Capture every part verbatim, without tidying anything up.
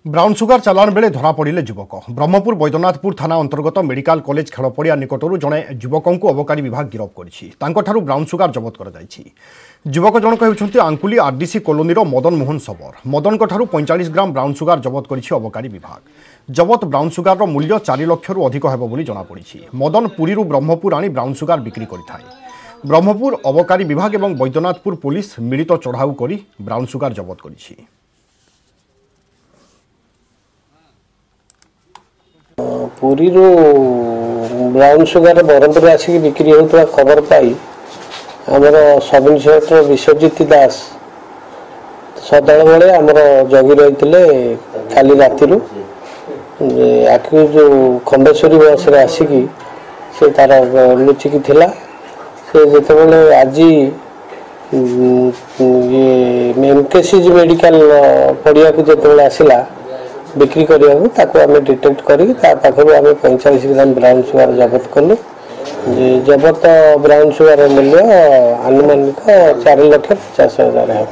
Brown sugar चालाण बेले धरा पड़े युवक ब्रह्मपुर बैद्यनाथपुर थाना अंतर्गत मेडिकल कॉलेज खेलपड़िया निकटू जड़े युवक को अबकारी विभाग गिरफ कर ब्राउन सुगार जबत कर युवक जनक होती आंकुली आरडीसी कॉलोनी मदन मोहन सबर मदन पैंतालीस ग्राम ब्राउन सुगार जबत कर अबकारी विभाग जबत ब्राउन सुगार मूल्य चार लाख रु अधिक होब जमापड़ी मदन पुरी ब्रह्मपुर आनी ब्राउन सुगार बिक्री करें ब्रह्मपुर अबकारी विभाग और बैद्यनाथपुर पुलिस मिलित चढ़ाऊ कर ब्राउन सुगार जबत कर पुरी ब्राउन सुगार बरहमपुर आसिक बिक्री होता खबर पाई आमर सब इन्स्पेक्टर विश्वजित दास सदाल बेले आमर जगी रही काली राति आखि जो खंडेश्वरी बस आसिक से तार लुचिकी थिला से जिते आज एमकेसीजी मेडिकल पड़िया को जिते आसला बिक्री करने आम डिटेक्ट करें पैंतालीस ग्राम ब्राउन सुगार जबत कलु जबत ब्राउन सुगार मूल्य आनुमानिक चार लाख पचास हजार है।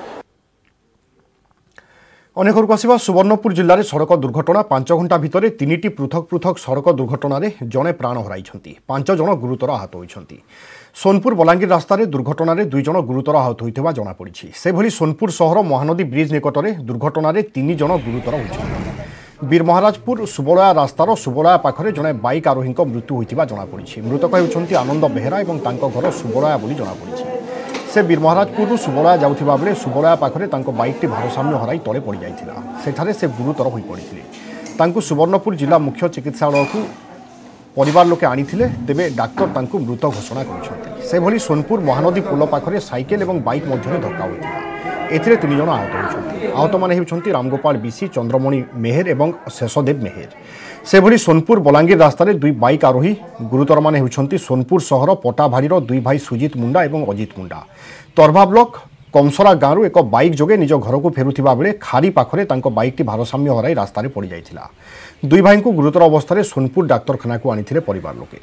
अनेक आसवा सुवर्णपुर जिले में सड़क दुर्घटना पांच घंटा भितर तीन पृथक पृथक सड़क दुर्घटन जड़े प्राण हराई पांच जन गुरुतर आहत होती सोनपुर बलांगीर रास्तार दुर्घटन में दुई जन गुरुतर आहत होता जमापड़ी से भली सोनपुर सहर महानदी ब्रिज निकट में दुर्घटन में तीन जन गुरुतर होती वीर महाराजपुर सुबलया रास्तार सुबलया पाखरे जड़े बाइक आरोही मृत्यु होता जमापड़ी मृतक होती आनंद बेहेरा और घर सुबलया बोली जमापड़ी से वीर महाराजपुर सुबलया जाउथिबा बेले सुबलया पाखरे बाइकटी भारसाम्य हराई तले पड़ जाइथिला सेठारे से गुरुतर हो पड़ते सुवर्णपुर जिला मुख्य चिकित्सालय को परिवार लोके आनिथिले तेबे डाक्तर तांकु मृत घोषणा करछन्ति से भली सोनपुर महानदी पुल पाखरे साइकेल और बाइक मध्य धक्का होता एथिरे तीन जन आहत होइछन्ति आहत माने हेउछन्ति रामगोपाल बिसी चंद्रमणि मेहेर और शेषदेव मेहेर से भली सोनपुर बलांगीर रास्तार दुई बाइक आरोही गुरुतर माने हेउछन्ति सोनपुर सहर पटाभारीर दुई भाई सुजित मुंडा और अजित मुंडा तरभा ब्लॉक कमसरा गाँव एक बाइक जोगे निज घर को फेरुथिबा बेले खारी पाखरे तांको बाइकटी भारसाम्य हराई रास्तार पड़ जाइथिला दुई भाई को गुरुतर अवस्था सोनपुर डाक्तरखाना को आनिथिले परिवार लोके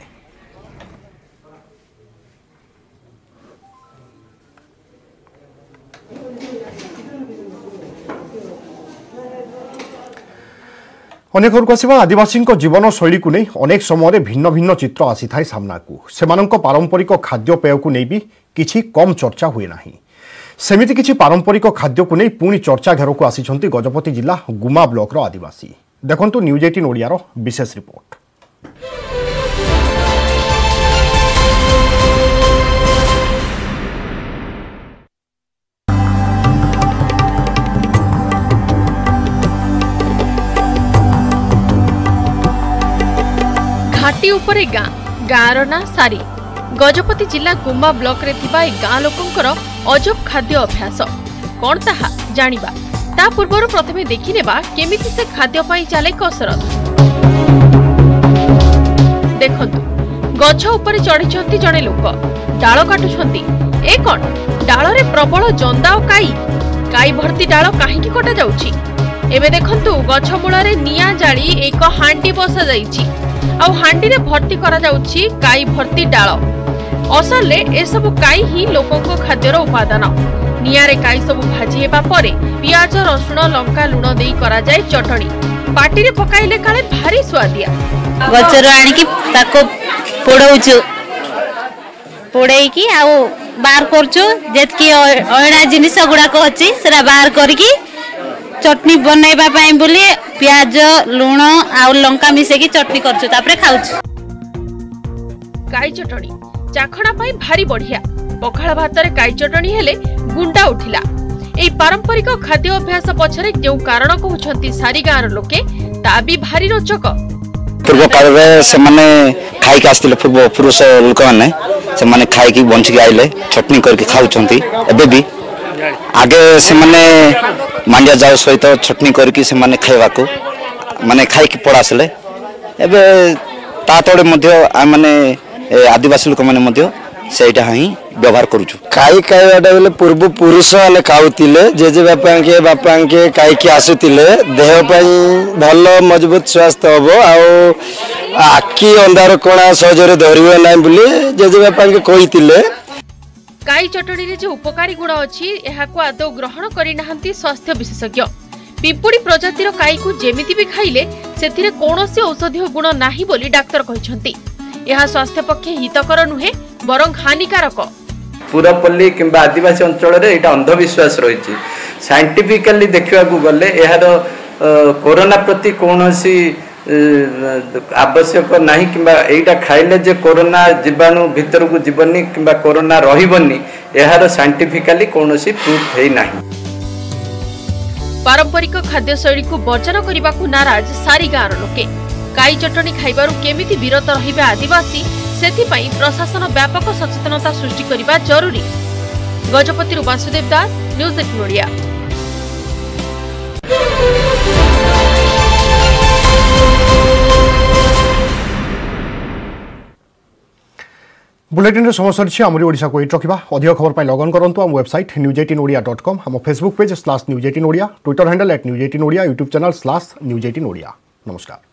अनेक आसवा आदिवासी जीवन शैली को नहीं अनेक समय भिन्न भिन्न चित्र आसी थाए सामना को सेमानंक पारंपरिक खाद्यपेय को नहीं भी किछि कम चर्चा हुए नाही सेमिति किछि पारंपरिक खाद्य को नहीं पुणी चर्चा घेर को आसी गजपति जिला गुमा ब्लॉक आदिवासी देखंतु न्यूज अठारह ओडियार विशेष रिपोर्ट। घाटी उपरे गाँ गाँर ना सारी गजपति जिला गुम्बा ब्लॉक रे थिबा गाँ लोकंकर अजब खाद्य अभ्यास कौन ताहा जानिबा ता पूर्वर प्रथमे देखि नेबा केमिति से खाद्य पाई चले कसरत देखंतु गछ ऊपर चढ़ी जड़े लोक डाल काटुछंती ए कौन डाल रे प्रबल जंदा और काई काई भर्ती डाल काहेकि कटा जाउछि एबे देखंतु गछ मूल रे निया जाली एक हांडी बसा जाइछि आ हांडी रे भर्ती करा जाउछि काई भर्ती डाल असले ए सब काई ही लोकों को खाद्यर उपादान नियारे काई सब भाजी हेबा परे पियाज रसुण लंका लुण देई करा जाय चटणी पाटी रे पकाइले काले भारी स्वादिया गचर आनी की ताको पोडौचु पोडै की आउ बार करचु जेतकी अयणा जिनिस गुडा को अछि सेरा बार करकी चटनी बनैबा पई बोली पियाज लुण आ लंका मिसे की चटनी करचु तापरे खाउचु काई चटणी चाखणा पाई भारी बढ़िया पखाळ भात रे काई चटणी हेले गुंडा उठिला एई पारंपरिक खाद्य अभ्यास पछरे जेउ कारण कहउछंती सारी गाँर लोके ता भी भारी रोचक पूर्व काल रे से माने खाई के आस्तिले पूर्व पुरुष लोक माने से माने खाई की बंची आइले चटनी करके खाउछंती एबे भी आगे से माने मांडिया जाउ सहित चटनी करके से माने खाइबा को माने खाई की पड़ासले एबे ता तोडे मध्य आ माने आदिवासी लोक माने मध्य सेटा ही व्यवहार करूछु खाई खाइबाटा बेले पूर्व पुरुष वाले खाउतिले जेजे बापा के बापा के खाई की आसुतिले देह पई भल मजबूत स्वास्थ्य हबो आ आखि अंधार कोणा सहजरे धरिबो नै बोली जेजे बापा के कहितिले काई चटणी रे जे उपकारी गुण अछि एहाको आदौ ग्रहण करि नाहंती स्वास्थ्य विशेषज्ञ पिपुड़ी प्रजातिर काई को जेमिति भी खाइले सेथिरे कोनोसी औषधीय गुण नाही बोली डाक्टर कहिसंती। यह स्वास्थ्य पक्षे हितकर नुहे बरं हानिकारक। पूरपल्ली किंबा आदिवासी अंचल रे एटा अंधविश्वास रही। साइंटिफिकली देखा गले यार कोरोना प्रति कौनसी आवश्यक नहीं कि एटा खाइले जे कोरोना जीवाणु भीतर को जीवनी कि कोरोना रहिबनी यार साइंटिफिकली कौनसी प्रूफ है नहीं। पारंपरिक खाद्य शैली को वर्जन करने को नाराज सारी गाँव लोके। काई चटनी खाइबारु केमिति विरत रहिबे आदिवासी सेथिपाई प्रशासन व्यापक सचेतनता सृष्टि करने जरूरी। Gajapati Vasudev Das, news eighteen Odia. Bulletin समय सरी आमरी ओडिशा को एट रखा। अधिक खबर पर लगन करूँ आम website news eighteen Odia dot com, आम Facebook page slash news eighteen Odia, Twitter handle at news eighteen Odia, YouTube channel slash news eighteen Odia. नमस्कार।